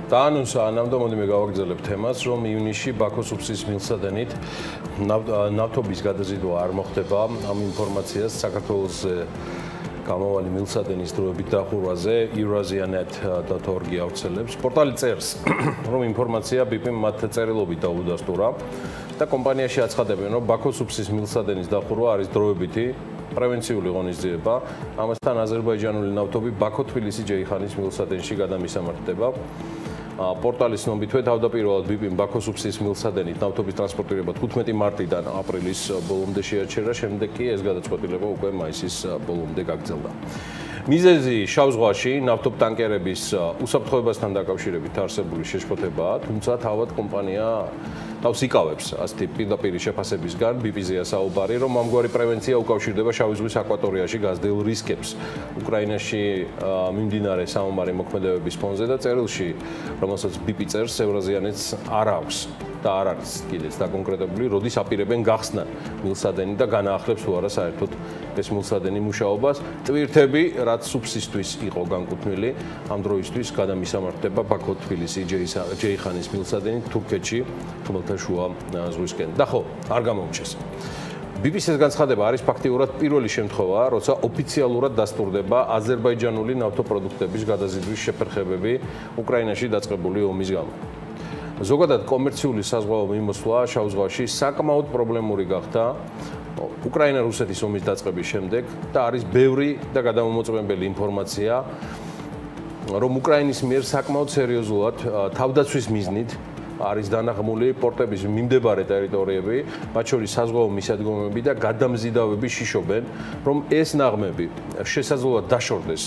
დაანონსა ნამდვილად მე გავაგრძელებ თემას, რომ ივნისში ბაქოს უბსის მილსადენით ნავთობის გადაზიდვა არ მოხდება. Ამ ინფორმაციას საქართველოს გამავალი მილსადენის დროებით დახურვაზე eurasianet.org ავრცელებს. პორტალი წერს, რომ ინფორმაცია BP-მ მათ წერილობით დაუდასტურა და კომპანიაში აცხადებენ, რომ ბაქოს უბსის მილსადენის დახურვა არის დროებითი პრევენციული ღონისძიება. ამასთან აზერბაიჯანული ნავთობი ბაქო-თბილისი-ჯეიხანის მილსადენში გადამისამართება. პორტალის ნომითვე თავდაპირველად BP-მ ბაქოს უბსის მილსადენით ნავთობის ტრანსპორტირება 15 მარტიდან აპრილის ბოლომდე შეაჩერა, შემდეგ კი ეს გადაწყვეტილება უკვე მაისის ბოლომდე გაგრძელდა. მიზეზი შავ ზღვაში ნავთობტანკერების უსაფრთხოებასთან დაკავშირებით არსებული შეშფოთებაა, თუმცა თავად კომპანია თავს იკავებს ასეთი პირდაპირი შეფასებისგან. BP-ზეა საუბარი, რომ ამგვარი პრევენცია უკავშირდება შავი ზღვის აკვატორიაში გაზრდილ რისკებს უკრაინაში მიმდინარე საომარი მოქმედებების ფონზე და წერილში, რომელსაც BP წერს, ევრაზიანეთს არ აქვს და არ არის კიდეც დაკონკრეტებული, როდის აპირებენ გახსნა მილსადენი და განაახლებს თუ არა საერთოდ ეს მილსადენი მუშაობას. ტვირთები, რაც უბსისთვის იყო განკუთვნილი, ამ დროისთვის გადამისამართება ბაქო-თბილისი-ჯეიხანის მილსადენი თურქეთში, ხმელთაშუა ზღვისკენ. და ხო, არ გამოუჩეს. BP-ს ეს განცხადება არის ფაქტიურად პირველი შემთხვევა, როცა ოფიციალურად დასტურდება აზერბაიჯანული ნავთობპროდუქტების გადაზიდვის შეფერხებები უკრაინაში დაწყებული ომის გამო. ზოგადად კომერციული საზღვაო მიმოსვლა შავ ზღვაში საკმაოდ პრობლემური გახდა უკრაინა-რუსეთის ომის დაწყების შემდეგ და არის ბევრი და გადამომოწმებელი ინფორმაცია, რომ უკრაინის მიერ საკმაოდ სერიოზულად თავდაცვის მიზნით არის დანაღმული პორტების მიმდებარე ტერიტორიები, მათ შორის საზღვაო მისადგომები და გადამზიდავები შიშობენ, რომ ეს ნაღმები შესაძლოა დაშორდეს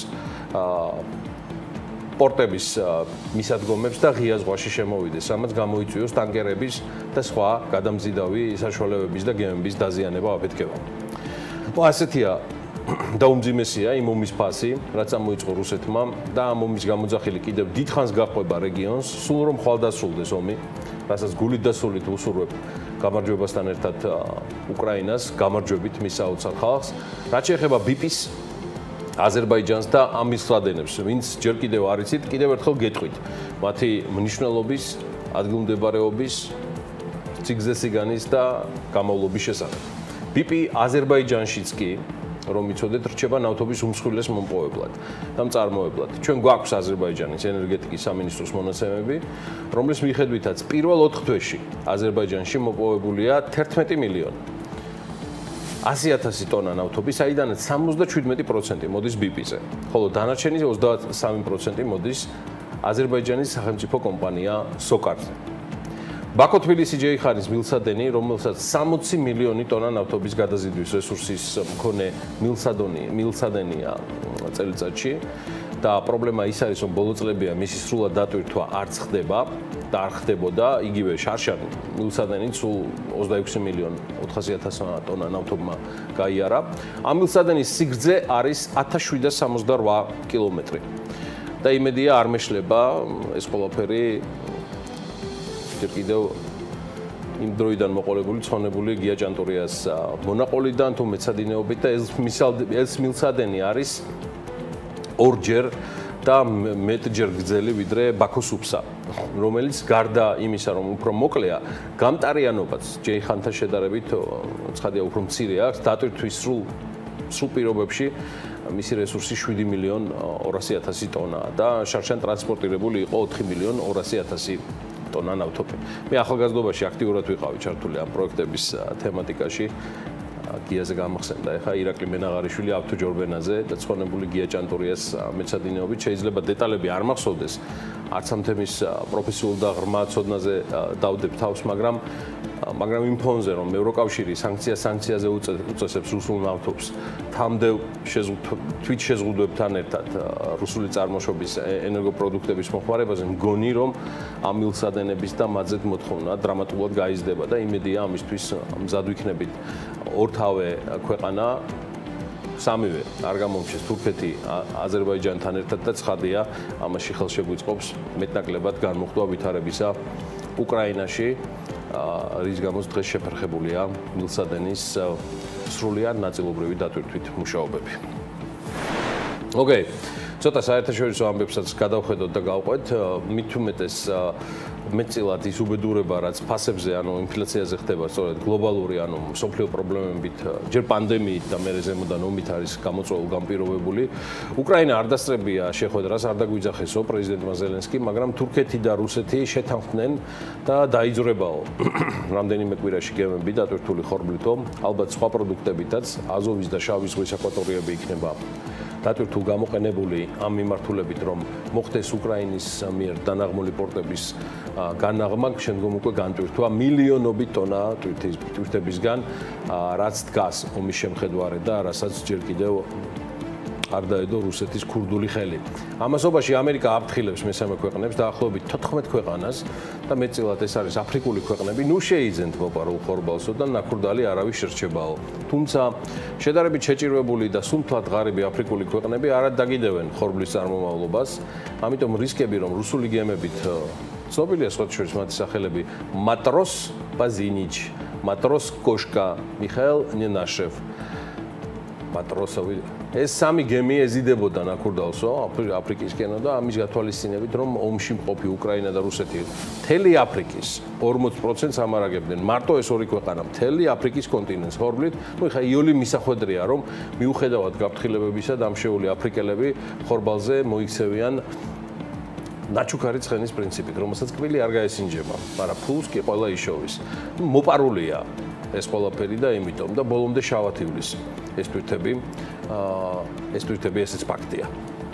პორტების მისადგომებს და ღია ზღვაში შემოვიდეს, რამაც გამოიწვიოს ტანკერების და სხვა გადამზიდავი საშუალებების და გემების დაზიანება აფეთქება. ასეთია დაუმძიმესია იმ ომის ფასი, რაც ამოიწყო რუსეთმა და ამ ომის გამოძახილი კიდევ დიდხანს გაყვება რეგიონს, სულ რომ ხვალდასრულდეს ომი, რასაც გულით და სულით უსურვებ გამარჯვებასთან ერთად უკრაინას, გამარჯვებით მის საოცარ ხალხს. რაც შეეხება BP-ს, აზერბაიჯანს და ამ მილსადენებს, ვინც ჯერ კიდევ არ იცით, კიდევ ერთხელ გეტყვით მათი მნიშვნელობის, ადგილმდებარეობის, ციგზესიგანის და გამოვლობის შესახებ. BP აზერბაიჯანშიც კი, რომ იცოდეთ, რჩება ნავთობის უმსხვილეს მომპოვებლად და მწარმოებლად. ჩვენ გვაქვს აზერბაიჯანის ენერგეტიკის სამინისტროს მონაცემები, რომლის მიხედვითაც პირველ 4 თვეში აზერბაიჯანში მოპოვებულია 11 მილიონი 100,000 ტონა ნავთობი, საიდანაც 77% მოდის BP-ზე, ხოლო დანარჩენი 23% მოდის აზერბაიჯანის სახელმწიფო კომპანია SOCAR-ზე. ბაქო-თბილისი-ჯეიხანის მილსადენი, რომელსაც 60 მილიონი ტონა ნავთობის გადაზიდვის რესურსის მქონე მილსადენია წელიწადში და პრობლემა ის არის, რომ ბოლო წლებია მისი სრულად დატვირთვა არც ხდება და არ ხდებოდა, იგივე შარშან მილსადენიც სულ 26 მილიონ 400,000 ტონა ნავთობმა გაიარა. ამ მილსადენის სიგრძე არის 1768 კილომეტრი და იმედია არ მეშლება ეს ყველაფერი კიდევ იმ დროიდან მოყოლებული ცხონებული გია ჭანტურიას მონაყოლიდან თუ მეცადინეობით და ეს მილსადენი არის ორჯერ და მეტჯერ გრძელი ვიდრე ბაქოს უბსა, რომელიც გარდა იმისა, რომ უფრო მოკლეა, გამტარიანობაც ჯეიხანთან შედარებით ცხადია უფრო მცირე აქვს, დატვირთვის სრულ პირობებში მისი რესურსი 7 მილიონ 200,000 ტონაა და შარშან ტრანსპორტირებული იყო 4 მილიონ 200,000 ტონა ნავთობი. მე ახალგაზრდობაში აქტიურად ვიყავი ჩართული ამ პროექტების თემატიკაში. გიაზე გამახსენდა ეხა ირაკლი მენაღარიშვილი ავტოჯორბენაზე და ცხონებული გია ჭანტურიას მეცადინეობით შეიძლება დეტალები არ მახსოვდეს, არც ამ თემის პროფესიულ და ღრმა ცოდნაზე დავდებ თავს, მაგრამ იმ ფონზე, რომ ევროკავშირი სანქციაზე უწესებს რუსულ ნავთობს, თამდევ თვით შეზღუდვებთან ერთად რუსული წარმოშობის ენერგოპროდუქტების მოხმარებაზე, მგონი რომ ამ მილსადენების და მათზედ მოთხოვნა დრამატულად გაიზრდება და იმედია ამისთვის მზად ვიქნებით ორთავე ქვეყანა, სამივე არ გამომჩეს თურქეთი აზერბაიჯანთან ერთად და ცხადია ამაში ხელს შეგვიწყობს მეტნაკლებად განმუხტვა ვითარებისა უკრაინაში, რის გამოც დღეს შეფერხებულია მილსადენის სრულიად ნაწილობრივი დატვირთვით მუშაობები. ოკეი. ცოტა საერთაშორისო ამბებსაც გადავხედოთ და გავყვეთ, მით უმეტეს მეტწილად ის უბედურება, რაც ფასებზე, ანუ ინფლაციაზე ხდება, სწორედ გლობალური, ანუ მსოფლიო პრობლემებით, ჯერ პანდემიით და მერე ზემოდან ომით არის გამოწვეული, განპირობებული. უკრაინა არ დასწრებია შეხვედრას, არ დაგვიძახესო პრეზიდენტმა ზელენსკიმ, მაგრამ თურქეთი და რუსეთი შეთანხმდნენ და დაიძრებაო რამდენიმე კვირაში გემები დატვირთული ხორბლითო, ალბათ სხვა პროდუქტებითაც, აზოვის და შავი ზღვის აკვატორიები იქნება დატვირთულ გამოყენებული ამ მიმართულებით, რომ მოხდეს უკრაინის მიერ დანაღმული პორტების განაღმა, შემდგომ უკვე განტვირთვა მილიონობით ტონა ტვირთებისგან, რაც დგას ომის შემხედვარედ და რასაც ჯერ კიდევ არ დაედო რუსეთის ქურდული ხელი. ამასობაში ამერიკა აფრთხილებს მესამე ქვეყნებს დაახლოებით 14 ქვეყანას და მეტწილად ეს არის აფრიკული ქვეყნები, ნუ შეიძენთ მოპარულ ხორბალსო და ნაქურდალი არავის შერჩებაო. თუმცა შედარებით შეჭირვებული და სუნთლად ღარიბი აფრიკული ქვეყნები არად დაგიდევენ ხორბლის წარმომავლობას, ამიტომ რისკები, რომ რუსული გემებით ცნობილია სხვათა შორის მათი სახელები მატროს ბაზინიჩ, მატროს კოშკა, მიხაელ ნენაშევ, მატროსოვი ეს სამი გემი ეზიდებოდა ნაქურდალსო აფრიკისკენო და ამის გათვალისწინებით, რომ ომში მყოფი უკრაინა და რუსეთი მთელი აფრიკის 40%-ს ამარაგებდნენ. მარტო ეს ორი ქვეყანა მთელი აფრიკის კონტინენტს ხორბლით. ნუ ხა იოლი მისახვედრია, რომ მიუხედავად გაფრთხილებებისა დამშეული აფრიკელები ხორბალზე მოიქცევიან ნაჩუქარი ცხენის პრინციპით, რომელსაც კბილი არ გაესინჯება, მაგრამ ფულს კი ყველა იშოვის. მოპარულია ეს ყველაფერი და იმიტომ და ბოლომდე შავად ივლის ეს თვირთები ესეც ფაქტია.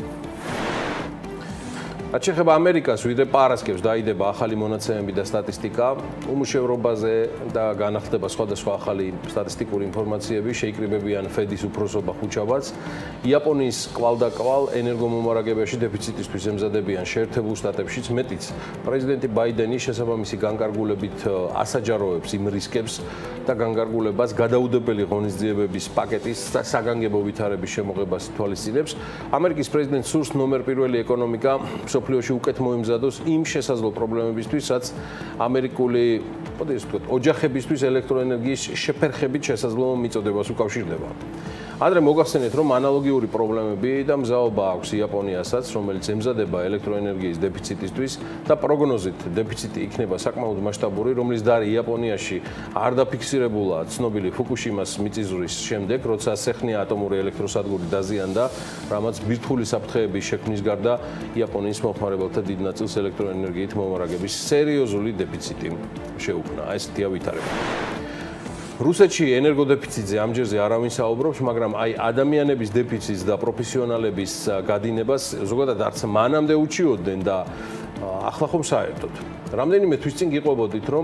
რაც შეეხება ამერიკას, ვიდრე პარასკევს დაიდება ახალი მონაცემები და სტატისტიკა, უმუშევრობაზე და განახლდება სხვადასხვა ახალი სტატისტიკური ინფორმაციები, შეიკრიბებიან ფედის უფროსობა ხუჩაბაც. იაპონიის კვალდაკვალ ენერგომომარაგებაში დეფიციტისთვის ემზადებიან შეერთებულ შტატებშიც მეტიც. პრეზიდენტი ბაიდენი შესაბამისი განკარგულებით ასაჯაროებს იმ რისკებს და განკარგულებას გადაუდებელი ღონისძიებების პაკეტის საგანგებო ვითარების შემოღებას ითვალისწინებს. ამერიკის პრეზიდენტს სურს ნომერ პირველი ეკონომიკა მსოფლიოში უკეთ მოემზადოს იმ შესაძლო პრობლემებისთვის, რაც ამერიკული, მოდი ეს ვთქვათ, ოჯახებისთვის ელექტროენერგიის შეფერხებით შესაძლო მიწოდებას უკავშირდება. ადრე მოგახსენეთ, რომ ანალოგიური პრობლემები და მზაობა აქვს იაპონიასაც, რომელიც ემზადება ელექტროენერგიის დეფიციტისთვის და პროგნოზით დეფიციტი იქნება საკმაოდ მასშტაბური, რომლის დარი იაპონიაში არ დაფიქსირებულა ცნობილი ფუკუშიმას მიწისძვრის შემდეგ, როცა სეხნია ატომური ელექტროსადგური დაზიანდა, რამაც ბირთვული საფრთხეების შექმნის გარდა იაპონიის მომხმარებელთა დიდ ნაწილს ელექტროენერგიით მომარაგების სერიოზული დეფიციტი შეუქმნა. ესეთია ვითარება. რუსეთში ენერგოდეფიციტზე ამჯერზე არავინ საუბრობს, მაგრამ აი ადამიანების დეფიციტს და პროფესიონალების გადინებას ზოგადად არც მანამდე უჩიოდნენ და ახლა ხომ საერთოდ. რამდენიმე თვის წინ გიყვებოდით, რომ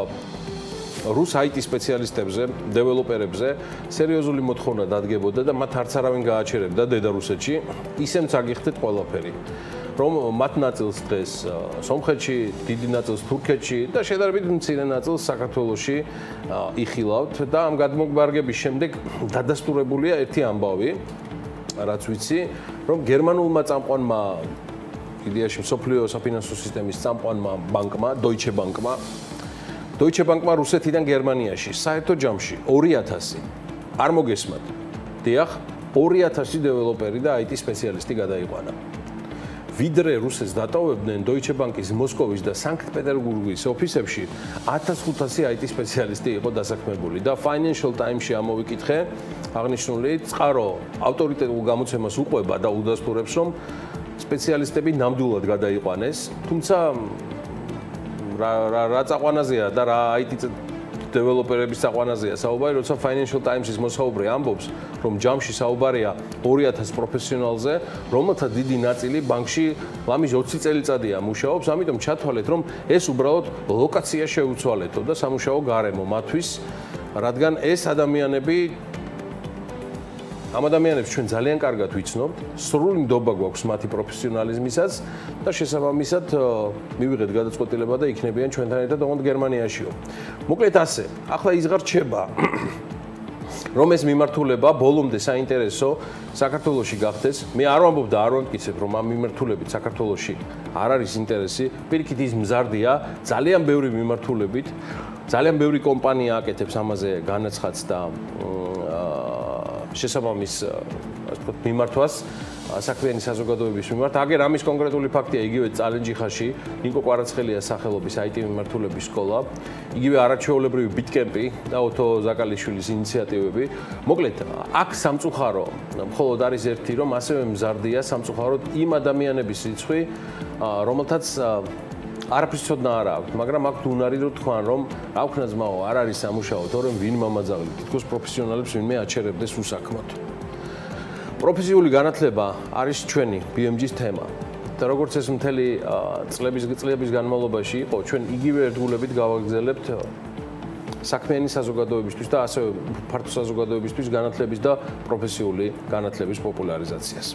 რუს IT სპეციალისტებზე, დეველოპერებზე სერიოზული მოთხოვნა დადგებოდა და მათ არც არავინ გააჩერებდა დედა რუსეთში, ისემც აგიხდეთ ყველაფერი. რომ მათ ნაწილს დღეს სომხეთში, დიდი ნაწილს თურქეთში და შედარებით მცირე ნაწილს საქართველოში იხილავთ და ამ გადმოგვარგების შემდეგ დადასტურებულია ერთი ამბავი, რაც ვიცი, რომ გერმანულმა წამყვანმა იდეაში მსოფლიო საფინანსო სისტემის წამყვანმა ბანკმა, Deutsche Bank-მა რუსეთიდან გერმანიაში საერთო ჯამში 2000 არ მოგესმათ. დიახ, 2000 დეველოპერი და IT სპეციალისტი გადაიყვანა. ვიდრე რუსეთს დატოვებდნენ Deutsche Bank-ის მოსკოვის და სანქტ-პეტერბურგის ოფისებში 1500 IT სპეციალისტი იყო დასაქმებული და Financial Times-ში ამოვიკითხე აღნიშნული წყარო ავტორიტეტულ გამოცემას უყვება და უდასტურებს, რომ სპეციალისტები ნამდვილად გადაიყვანეს, თუმცა რა წაყვანაზეა და რა IT დეველოპერების წაყვანაზეა საუბარი, როცა Financial Times-ის მოსაუბრე ამბობს, რომ ჯამში საუბარია 2000 პროფესიონალზე, რომელთა დიდი ნაწილი ბანკში ლამის 20 წელიწადია მუშაობს, ამიტომ ჩათვალეთ, რომ ეს უბრალოდ ლოკაცია შეუცვალეთო და სამუშაო გარემო მათთვის, რადგან ეს ადამიანები ამ ადამიანებს ჩვენ ძალიან კარგად ვიცნობთ, სრული ნდობა გვაქვს მათი პროფესიონალიზმისაც და შესაბამისად მივიღეთ გადაწყვეტილება და იქნებიან ჩვენთან ერთად ოღონდ გერმანიაშიო. მოკლედ ასე, ახლა იზღარჩება რომ ეს მიმართულება ბოლომდე საინტერესო საქართველოში გახდეს. მე არ ვამბობ და არ ვამტკიცებ, რომ ამ მიმართულებით საქართველოში არ არის ინტერესი, პირიქით ის მზარდია ძალიან ბევრი მიმართულებით, ძალიან ბევრი კომპანია აკეთებს ამაზე განაცხადს და შესაბამის ასე ვთქვათ მიმართვას საქმიანი საზოგადოების მიმართ. აგერ ამის კონკრეტული ფაქტია იგივე წალენჯიხაში, ნიკო კვარაცხელიას სახელობის IT მიმართულების სკოლა, იგივე არაჩვეულებრივი ბიტკემპი და ოთო ზაკალიშვილის ინიციატივები. მოკლედ, აქ სამწუხარო მხოლოდ არის ერთი, რომ ასევე მზარდია სამწუხაროდ იმ ადამიანების რიცხვი, რომელთაც არაფრის ცოდნა არ აქვს, მაგრამ აქვთ უნარი რომ თქვან, რომ რა ვქნა ძმაო, არ არის სამუშაო, თორემ ვინ მამაძავი, თითქოს პროფესიონალებს ვინმე აჩერებდეს უსაქმოდ. პროფესიული განათლება არის ჩვენი BMG-ის თემა. და როგორც ეს მთელი წლების განმავლობაში იყო, ჩვენ იგივე ერთგულებით გავაგრძელებთ საქმიანი საზოგადოებისთვის და ასევე ფართო საზოგადოებისთვის განათლების და პროფესიული განათლების პოპულარიზაციას.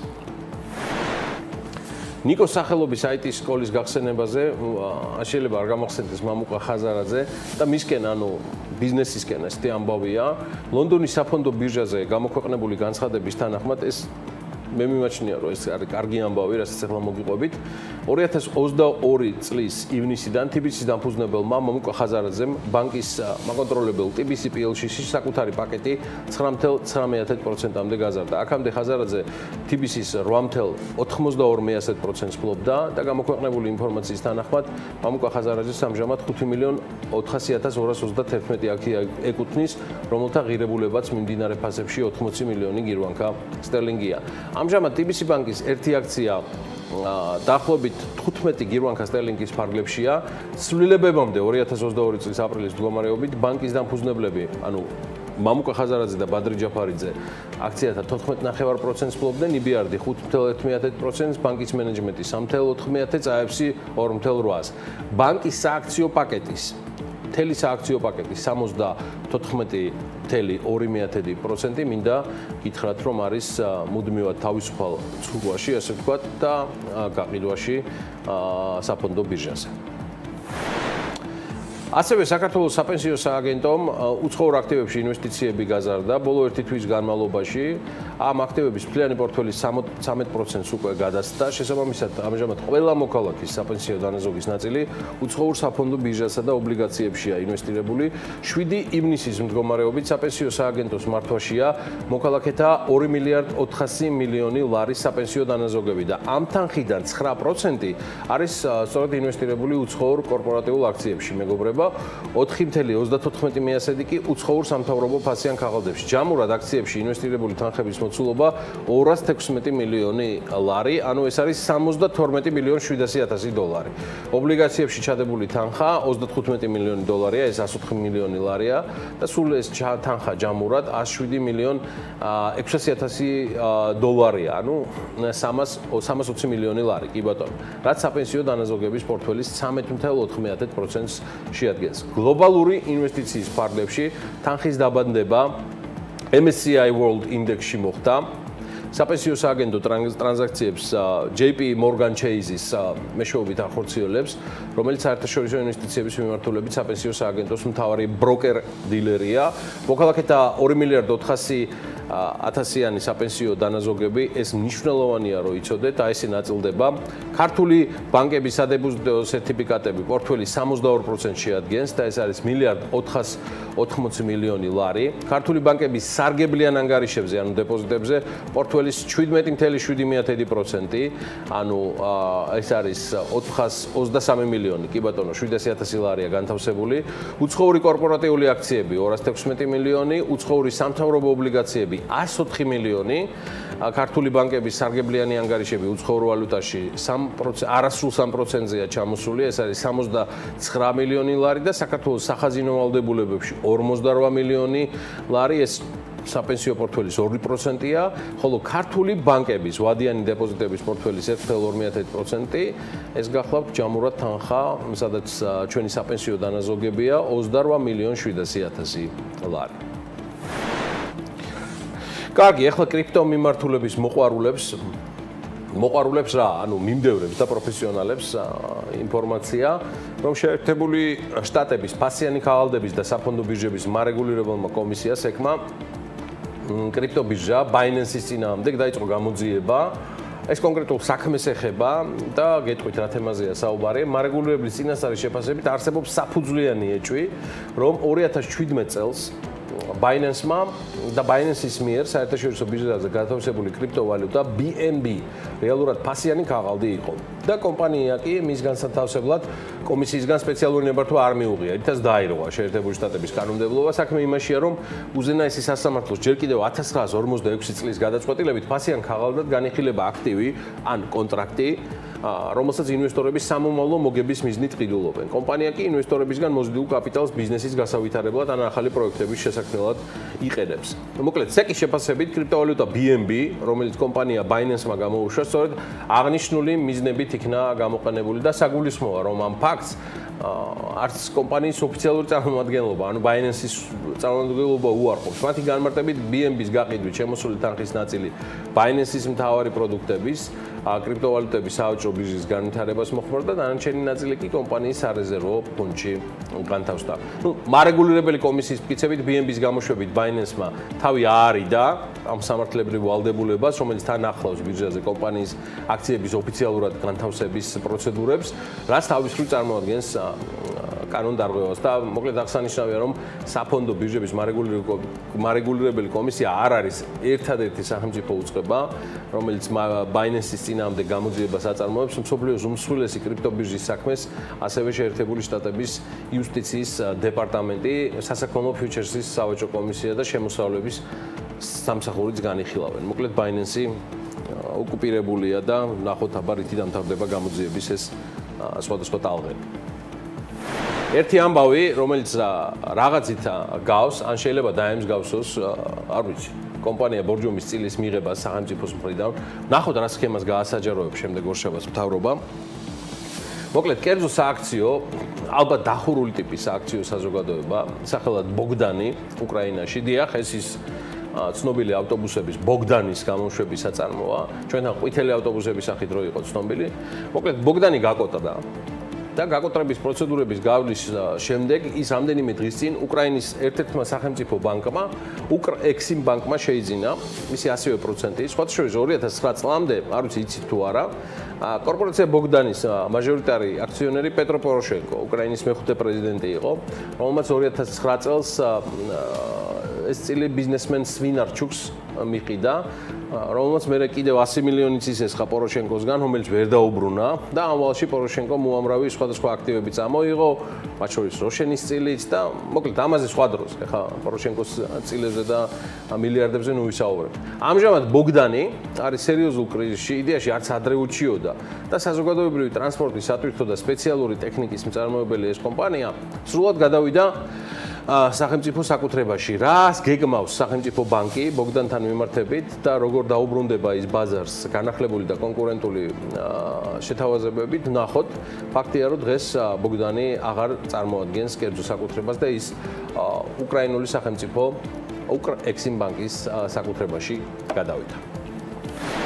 ნიკოს სახელობის IT სკოლის გახსენებაზე შეიძლება არ გამახსენდეს მამუკა ხაზარაძე და მისკენ ბიზნესისკენ ესეთი ამბავია. ლონდონის საფონდო ბირჟაზე გამოქვეყნებული განცხადების თანახმად ეს მე მიმაჩნია რომ ეს არის კარგი ამბავი, რასაც ახლა მოგიყვებით. 2022 წლის ივნისიდან TBC-ის დამფუძნებელმა მამუკა ხაზარაძემ ბანკის მაკონტროლებელ TBC PLC-ში საკუთარი პაკეტი 9.19%-მდე გაზარდა. აქამდე ხაზარაძე TBC-ის 8.92%-ს ფლობდა და გამოქვეყნებული ინფორმაციის თანახმად მამუკა ხაზარაძეს ამჟამად 5.400.231 აქცია ეკუთვნის, რომელთა ღირებულებაც მიმდინარე ფასებში 80 მილიონი გირვანკა სტერლინგია. ამჟამად TBC ბანკის ერთი აქცია დაახლოებით 15 გირვანკა სტერლინგის ფარგლებშია. ცვლილებებამდე 2022 წლის აპრილის მდგომარეობით ბანკის დამფუძნებლები, მამუკა ხაზარაძე და ბადრი ჯაფარიძე აქციათა 14.9%-ს ფლობდნენ, იბიარდი 5.1%-ს, ბანკის მენეჯმენტი 3.4%, AFC 2.8%. ბანკის სააქციო პაკეტის მთელი სააქციო პაკეტის 74.2% მინდა გითხრათ, რომ არის მუდმივად თავისუფალ ცურვაში, ასე ვთქვათ, და გაყიდვაში საფონდო ბირჟაზე. ასევე საქართველოს საპენსიო სააგენტომ უცხოურ აქტივებში ინვესტიციები გაზარდა ბოლო ერთი თვის განმავლობაში. ამ აქტივების მთლიანი პორტფელის 13%-ს უკვე გადასცა. შესაბამისად, ამჟამად ყველა მოქალაქის საპენსიო დანაზოგის ნაწილი უცხოურ საფონდო ბირჟასა და ობლიგაციებშია ინვესტირებული. 7 ივნისის მდგომარეობით საპენსიო სააგენტოს მართვაშია მოქალაქეთა 2.400.000.000 ლარის საპენსიო დანაზოგები და ამ თანხიდან 9% არის სწორედ ინვესტირებული უცხოურ კორპორატიულ აქციებში, მეგობრებო. 4.34% კი უცხოურ სამთავრობო ფასიან ქაღალდებში. ჯამურად აქციებში ინვესტირებული თანხების მოცულობა 216 მილიონი ლარი, ეს არის 72.700.000 დოლარი. ობლიგაციებში ჩადებული თანხა 35 მილიონი დოლარია, ეს 104 მილიონი ლარია და სულ ეს თანხა ჯამურად 107.600.000 დოლარია, 320 მილიონი ლარი, კი ბატონო. რაც საპენსიო დანაზოგების პორტფელის 13.4%-ს შეადგენს. გლობალური ინვესტიციის ფარგლებში თანხის დაბანდება MSCI World Index-ში მოხდა. საპენსიო სააგენტო ტრანზაქციებს JP Morgan Chase-ის მეშვეობით ახორციელებს, რომელიც საერთაშორისო ინვესტიციების მიმართულებით საპენსიო სააგენტოს მთავარი ბროკერ დილერია. მოქალაქეთა 2.400.000 საპენსიო დანაზოგები, ეს მნიშვნელოვანია რომ იცოდეთ, ესე ნაწილდება. ქართული ბანკების სადებიუტო სერტიფიკატები პორტფელის 62%-ს შეადგენს და ეს არის 1.480 მილიონი ლარი. ქართული ბანკების სარგებლიან ანგარიშებზე, დეპოზიტებზე პორტფელის 17.7%, ეს არის 423 მილიონი, კი ბატონო, 700.000 ლარია განთავსებული. უცხოური კორპორატიული აქციები 216 მილიონი, უცხოური სამთავრობო ობლიგაციები 104 მილიონი, ქართული ბანკების სარგებლიანი ანგარიშები უცხოურ ვალუტაში 3%, არასრულ 3%-ზეა ჩამოსული, ეს არის 69 მილიონი ლარი და საქართველოს სახაზინო ვალდებულებებში 48 მილიონი ლარი, ეს საპენსიო პორტფელის 2%-ია, ხოლო ქართული ბანკების ვადიანი დეპოზიტების პორტფელის 1.2%, ეს გახლავთ ჯამურად თანხა, სადაც ჩვენი საპენსიო დანაზოგებია 28.700.000 ლარი. კარგი, ახლა კრიპტო მიმართულების მოყვარულებს რა, მიმდევრებს და პროფესიონალებს ინფორმაცია, რომ შეერთებული შტატების ფასიანი ქაღალდების და საფონდო ბირჟების მარეგულირებელმა კომისიას ეკმა კრიპტო ბირჟა Binance-ის წინააღმდეგ დაიწყო გამოძიება. ეს კონკრეტულ საქმეს ეხება და გეტყვით რა თემაზეა საუბარი. მარეგულირებლის წინასწარი შეფასებით არსებობს საფუძვლიანი ეჭვი, რომ 2017 წელს Binance-მა და Binance-ის მიერ საერთაშორისო ბირჟაზე გათავისებული კრიპტოვალუტა BNB რეალურად ფასიანი ქაღალდი იყო და კომპანია კი მის განსათავსებლად კომისიისგან სპეციალური ნებართვა არ მიუღია. ერთად დაირღვა შეერთებული შტატების კანონმდებლობა. საქმე იმაშია, რომ უზენაესი სასამართლოს ჯერ კიდევ 1946 წლის გადაწყვეტილებით ფასიან ქაღალდად განიხილება აქტივი ან კონტრაქტი, რომელსაც ინვესტორების სამომავლო მოგების მიზნით ყიდულობენ. კომპანია კი ინვესტორებისგან მოზიდულ კაპიტალს ბიზნესის გასავითარებლად ან ახალი პროექტების შესაქმნელად იყენებს. მოკლედ, SEC-ის შეფასებით კრიპტოვალუტა BNB, რომელიც კომპანია Binance-მა გამოუშვა, სწორედ აღნიშნული მიზნებით იქნა გამოყენებული და საგულისხმოა, რომ ამ ფაქტს არც კომპანიის ოფიციალური წარმომადგენლობა, ანუ Binance-ის წარმომადგენლობა უარყოფს. მათი განმარტებით BNB-ს გაყიდვით შემოსული თანხის ნაწილი Binance-ის მთავარი პროდუქტების კრიპტოვალუტების საავაჭრო ბირჟის განვითარებას მოხმარდა, დანარჩენი ნაწილი კი კომპანიის სარეზერვო ფონდში განთავსდა. მარეგულირებელი კომისიის მტკიცებით BNB-ს გამოშვებით Binance-მა თავი აარიდა ამ სამართლებრივ ვალდებულებას, რომელიც თან ახლავს ბირჟაზე კომპანიის აქციების ოფიციალურად განთავსების პროცედურებს, რაც თავისუფლად წარმოადგენს კანონდარღვევას და მოკლედ აღსანიშნავია, რომ საფონდო ბირჟების მარეგულირებელი კომისია არ არის ერთადერთი სახელმწიფო უწყება, რომელიც Binance-ის წინააღმდეგ გამოძიებას აწარმოებს მსოფლიოს უმსხვილესი კრიპტობირჟის საქმეს, ასევე შეერთებული შტატების იუსტიციის დეპარტამენტი, სასაქონლო ფიუჩერსის სავაჭრო კომისია და შემოსავლების სამსახურიც განიხილავენ. მოკლედ Binance-ი ოკუპირებულია და ნახოთ აბა რითი დამთავრდება გამოძიების ეს სხვადასხვა ტალღები. ერთი ამბავი, რომელიც რაღაცით გავს, ან შეიძლება დაემსგავსოს, არ ვიცი, კომპანია ბორჯომის წილის მიღებას სახელმწიფოს მხრიდან. ნახოთ რა სქემას გაასაჯაროებს შემდეგ ორშაბათს მთავრობა. მოკლედ, კერძო სააქციო, ალბათ დახურული ტიპის სააქციო საზოგადოება, სახელად ბოგდანი, უკრაინაში. დიახ, ეს ის ცნობილი ავტობუსების ბოგდანის გამოშვების საწარმოა. ჩვენთან ყვითელი ავტობუსების სახით რო იყო ცნობილი. მოკლედ, ბოგდანი გაკოტრდა. და გაკოტრების პროცედურების გავლის შემდეგ ის რამდენიმე დღის წინ უკრაინის ერთ-ერთმა სახელმწიფო ბანკმა, ექსიმ ბანკმა შეიძინა მისი 100%, სხვა შორის 2009 წლამდე, არ ვიცი იცით თუ არა, კორპორაცია ბოგდანის მაჟორიტარი აქციონერი პეტრო პოროშენკო, უკრაინის მეხუთე პრეზიდენტი იყო, რომელმაც 2009 წელს ეს წილი ბიზნესმენ სვინარჩუკს მიყიდა, რომელმაც მერე კიდევ 100 მილიონი წისესხა პოროშენკოსგან, რომელიც ვერ დაუბრუნა და ამ ვალში პოროშენკომ უამრავი სხვადასხვა აქტივები წამოიღო, მათ შორის როშენის წილიც და მოკლედ ამაზე სხვა დროს, ეხლა პოროშენკოს წილებზე და მილიარდებზე ნუ ვისაუბრებ. ამჟამად ბოგდანი არის სერიოზულ კრიზისში, იდეაში არც ადრე უჩიოდა და საზოგადოებრივი ტრანსპორტის, სატვირთო და სპეციალური ტექნიკის მწარმოებელი ეს კომპანია სრულად გადავიდა სახელმწიფო საკუთრებაში. რას გეგმავს სახელმწიფო ბანკი ბოგდანთან მიმართებით და როგორ დაუბრუნდება ის ბაზარს განახლებული და კონკურენტული შეთავაზებებით, ნახოთ. ფაქტია, რომ დღეს ბოგდანი აღარ წარმოადგენს კერძო საკუთრებას და ის უკრაინული სახელმწიფო ექსიმ ბანკის საკუთრებაში გადავიდა.